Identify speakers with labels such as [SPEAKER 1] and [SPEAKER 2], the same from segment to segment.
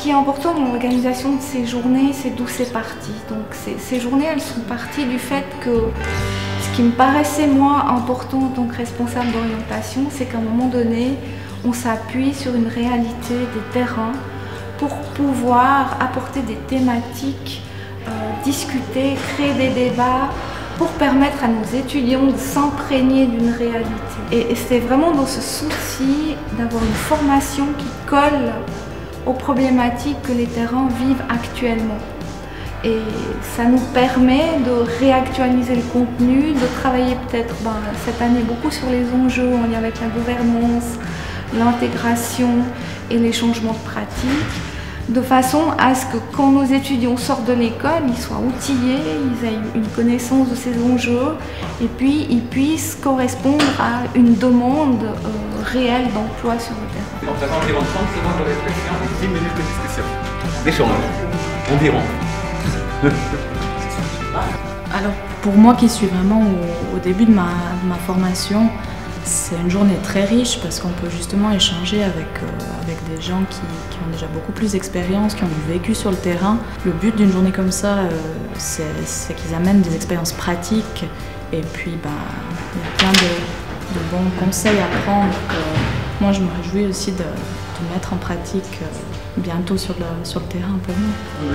[SPEAKER 1] qui est important dans l'organisation de ces journées, c'est d'où c'est parti. Donc ces journées, elles sont parties du fait que ce qui me paraissait moi important en tant que responsable d'orientation, c'est qu'à un moment donné, on s'appuie sur une réalité des terrains pour pouvoir apporter des thématiques, discuter, créer des débats, pour permettre à nos étudiants de s'imprégner d'une réalité. Et c'est vraiment dans ce souci d'avoir une formation qui colle aux problématiques que les terrains vivent actuellement. Et ça nous permet de réactualiser le contenu, de travailler peut-être cette année beaucoup sur les enjeux en lien avec la gouvernance, l'intégration et les changements de pratiques, de façon à ce que quand nos étudiants sortent de l'école, ils soient outillés, ils aient une connaissance de ces enjeux et puis ils puissent correspondre à une demande réelle d'emploi sur le terrain.
[SPEAKER 2] On présente environ 30 secondes de réflexion et 10 minutes de discussion. D'échange, environ.
[SPEAKER 3] Alors pour moi qui suis vraiment au début de ma formation, c'est une journée très riche parce qu'on peut justement échanger avec des gens qui ont déjà beaucoup plus d'expérience, qui ont du vécu sur le terrain. Le but d'une journée comme ça, c'est qu'ils amènent des expériences pratiques et puis il y a plein de bons conseils à prendre. Moi je me réjouis aussi de mettre en pratique bientôt sur le terrain pour nous.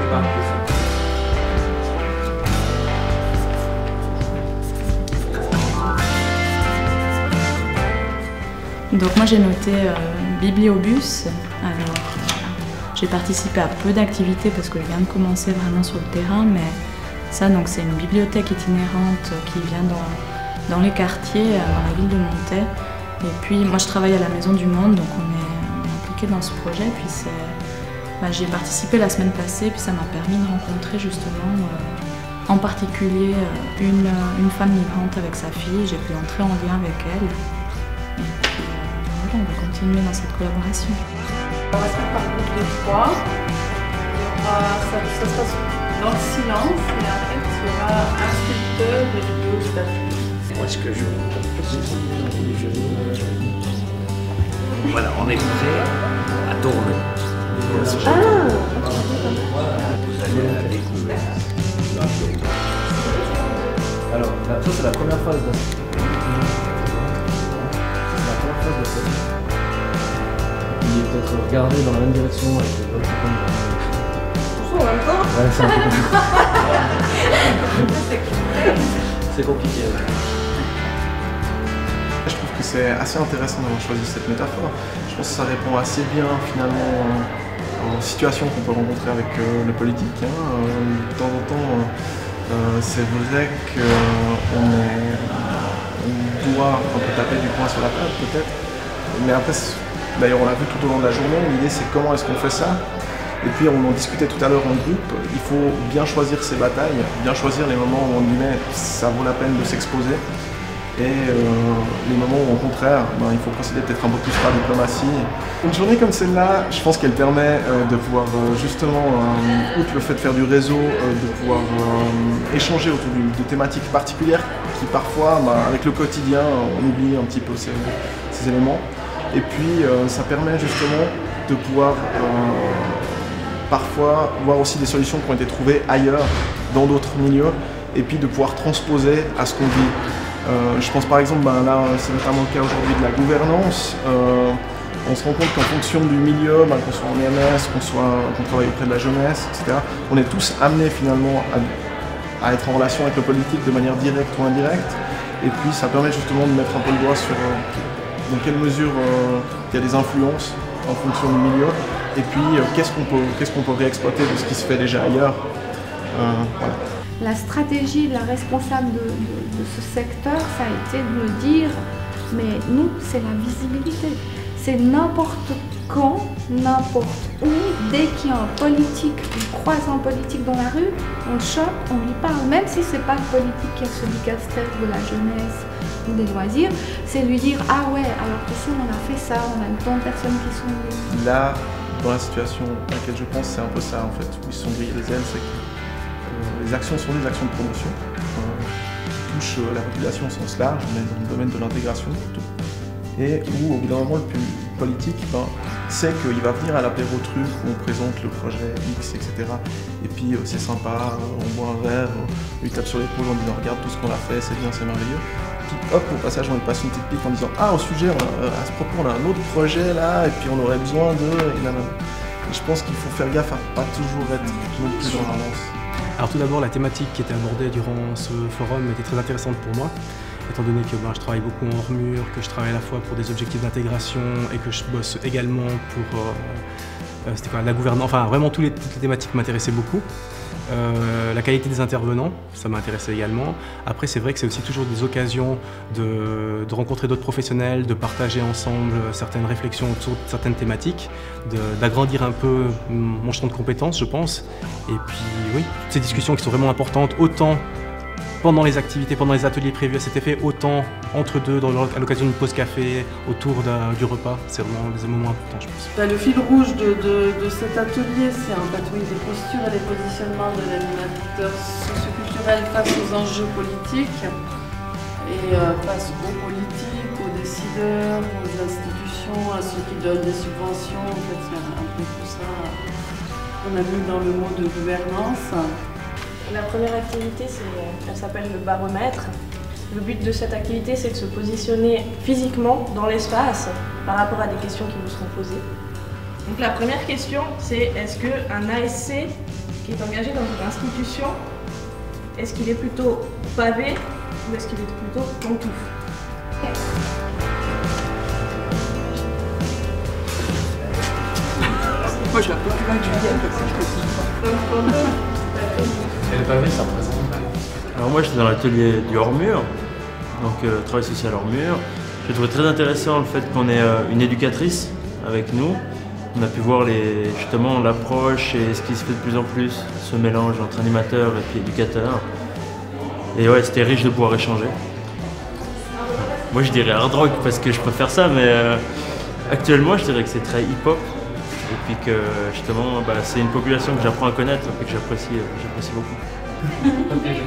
[SPEAKER 3] Donc moi j'ai noté bibliobus. Alors j'ai participé à peu d'activités parce que je viens de commencer vraiment sur le terrain, mais ça donc c'est une bibliothèque itinérante qui vient dans les quartiers, dans la ville de Montaix. Et puis moi je travaille à la Maison du Monde, donc on est impliqué dans ce projet. Puis j'ai participé la semaine passée, puis ça m'a permis de rencontrer justement en particulier une femme migrante avec sa fille. J'ai pu entrer en lien avec elle. On va continuer dans cette collaboration.
[SPEAKER 4] On va se faire par groupe de 3. Ça se passe dans le silence et après il sera instructeur et vidéo.
[SPEAKER 2] Moi, ce que je voilà, on est prêt à tourner. Vous allez à la découverte.
[SPEAKER 5] Alors, ça c'est la première phase. Il est peut-être regardé dans la même direction avec les bonnes secondes.
[SPEAKER 4] Tous en même temps.
[SPEAKER 5] Ouais, c'est un peu compliqué. C'est compliqué. Ouais.
[SPEAKER 6] Je trouve que c'est assez intéressant d'avoir choisi cette métaphore. Je pense que ça répond assez bien finalement aux situations qu'on peut rencontrer avec le politique. De temps en temps, c'est vrai qu'on doit un peu taper du poing sur la table peut-être, mais après, d'ailleurs on l'a vu tout au long de la journée, l'idée c'est comment est-ce qu'on fait ça, et puis on en discutait tout à l'heure en groupe, il faut bien choisir ses batailles, bien choisir les moments où on dit mais ça vaut la peine de s'exposer, et les moments où au contraire il faut procéder peut-être un peu plus par diplomatie. Une journée comme celle-là, je pense qu'elle permet de pouvoir justement, outre le fait de faire du réseau, de pouvoir échanger autour de thématiques particulières qui parfois, avec le quotidien, on oublie un petit peu ces éléments. Et puis ça permet justement de pouvoir parfois voir aussi des solutions qui ont été trouvées ailleurs, dans d'autres milieux, et puis de pouvoir transposer à ce qu'on vit. Je pense par exemple, là c'est notamment le cas aujourd'hui de la gouvernance. On se rend compte qu'en fonction du milieu, qu'on soit en EMS, qu'on travaille auprès de la jeunesse, etc., on est tous amenés finalement à être en relation avec le politique de manière directe ou indirecte. Et puis ça permet justement de mettre un peu le doigt sur dans quelle mesure il y a des influences en fonction du milieu. Et puis qu'est-ce qu'on peut réexploiter de ce qui se fait déjà ailleurs. Voilà.
[SPEAKER 1] La stratégie de la responsable de ce secteur, ça a été de me dire, mais nous, c'est la visibilité. C'est n'importe quand, n'importe où, dès qu'il y a un politique, on croise un politique dans la rue, on le chope, on lui parle, même si c'est pas le politique qui est celui casse-tête de la jeunesse ou des loisirs, c'est lui dire « Ah ouais, alors ici on a fait ça, on a eu tant de personnes qui sont venues. »
[SPEAKER 6] Là, dans la situation à laquelle je pense, c'est un peu ça en fait, où ils se sont grillés les ailes, c'est que les actions sont des actions de promotion, qui touchent la population au sens large, mais dans le domaine de l'intégration plutôt. Et où au bout d'un moment, politique, sait qu'il va venir à l'apéro truc où on présente le projet X, etc. Et puis c'est sympa, on boit un verre, on lui tape sur l'épaule en disant regarde tout ce qu'on a fait, c'est bien, c'est merveilleux. Puis hop, au passage on lui passe une petite pique en disant ah au sujet, à ce propos on a un autre projet là, et puis on aurait besoin de... Et je pense qu'il faut faire gaffe à pas toujours être non plus dans l'avance.
[SPEAKER 7] Alors tout d'abord, la thématique qui était abordée durant ce forum était très intéressante pour moi, étant donné que je travaille beaucoup en hors-mur, que je travaille à la fois pour des objectifs d'intégration et que je bosse également pour la gouvernance, enfin vraiment toutes les thématiques m'intéressaient beaucoup. La qualité des intervenants, ça m'intéressait également. Après, c'est vrai que c'est aussi toujours des occasions de rencontrer d'autres professionnels, de partager ensemble certaines réflexions autour de certaines thématiques, d'agrandir un peu mon champ de compétences, je pense. Et puis, oui, ces discussions qui sont vraiment importantes, autant pendant les activités, pendant les ateliers prévus à cet effet, autant entre deux, à l'occasion d'une pause café, autour du repas. C'est vraiment des moments importants, je pense.
[SPEAKER 4] Le fil rouge de cet atelier, c'est en fait des postures et des positionnements de l'animateur socioculturel face aux enjeux politiques et face aux politiques, aux décideurs, aux institutions, à ceux qui donnent des subventions. En fait, il y a un peu tout ça qu'on a vu dans le mot de gouvernance.
[SPEAKER 8] La première activité, elle s'appelle le baromètre. Le but de cette activité, c'est de se positionner physiquement dans l'espace par rapport à des questions qui vous seront posées. Donc la première question, c'est est-ce qu'un ASC qui est engagé dans une institution, est-ce qu'il est plutôt pavé ou est-ce qu'il est plutôt pantoufle?
[SPEAKER 9] Moi, je suis un peu plus loin que Julienne, parce que je peux aussi.
[SPEAKER 2] Et le pavé, ça représente.
[SPEAKER 10] Alors moi j'étais dans l'atelier du hors-mur, donc travail social hors-mur. J'ai trouvé très intéressant le fait qu'on ait une éducatrice avec nous. On a pu voir justement l'approche et ce qui se fait de plus en plus, ce mélange entre animateur et puis éducateur. Et ouais, c'était riche de pouvoir échanger. Moi je dirais hard rock parce que je préfère ça, mais actuellement je dirais que c'est très hip-hop. Et puis que justement, c'est une population que j'apprends à connaître et que j'apprécie beaucoup.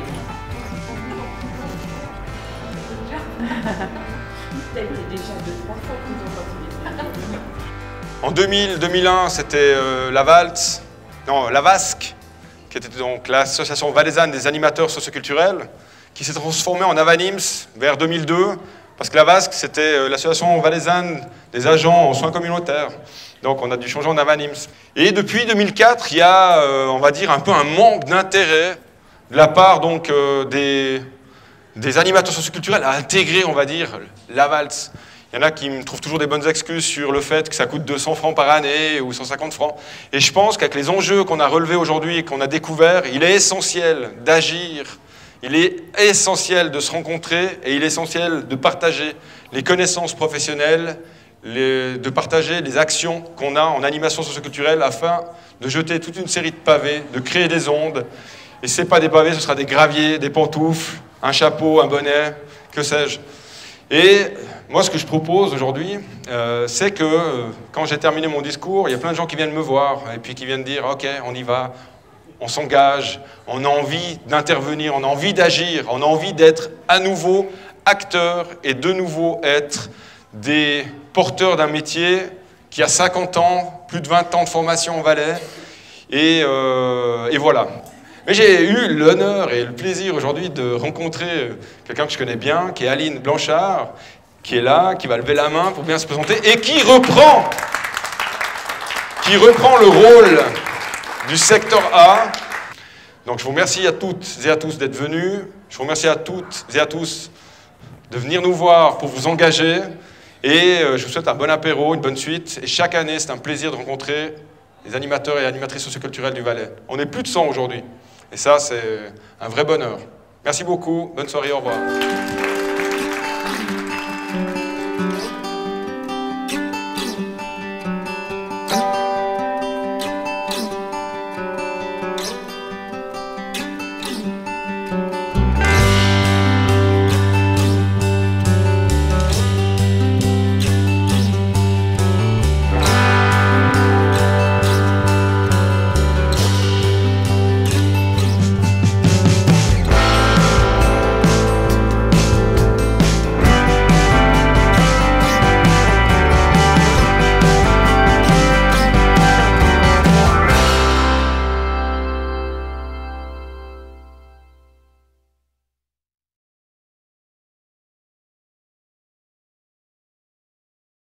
[SPEAKER 11] En 2000-2001, c'était la VASC, qui était donc l'association valaisanne des animateurs socioculturels, qui s'est transformée en Avanims vers 2002, parce que la VASC, c'était l'association valaisanne des agents en soins communautaires. Donc on a dû changer en Avanims. Et depuis 2004, il y a, on va dire, un peu un manque d'intérêt de la part donc, des animateurs socioculturels à intégrer, on va dire, la valse. Il y en a qui me trouvent toujours des bonnes excuses sur le fait que ça coûte 200 francs par année ou 150 francs. Et je pense qu'avec les enjeux qu'on a relevés aujourd'hui et qu'on a découverts, il est essentiel d'agir, il est essentiel de se rencontrer et il est essentiel de partager les connaissances professionnelles, de partager les actions qu'on a en animation socioculturelle afin de jeter toute une série de pavés, de créer des ondes. Et ce n'est pas des pavés, ce sera des graviers, des pantoufles, un chapeau, un bonnet, que sais-je. Et moi, ce que je propose aujourd'hui, c'est que quand j'ai terminé mon discours, il y a plein de gens qui viennent me voir et puis qui viennent dire « Ok, on y va, on s'engage, on a envie d'intervenir, on a envie d'agir, on a envie d'être à nouveau acteurs et de nouveau être des porteurs d'un métier qui a 50 ans, plus de 20 ans de formation en Valais, et voilà. » Mais j'ai eu l'honneur et le plaisir aujourd'hui de rencontrer quelqu'un que je connais bien, qui est Aline Blanchard, qui est là, qui va lever la main pour bien se présenter, et qui reprend le rôle du secteur A. Donc je vous remercie à toutes et à tous d'être venus, je vous remercie à toutes et à tous de venir nous voir pour vous engager, et je vous souhaite un bon apéro, une bonne suite, et chaque année c'est un plaisir de rencontrer les animateurs et animatrices socioculturelles du Valais. On est plus de 100 aujourd'hui. Et ça, c'est un vrai bonheur. Merci beaucoup, bonne soirée, au revoir.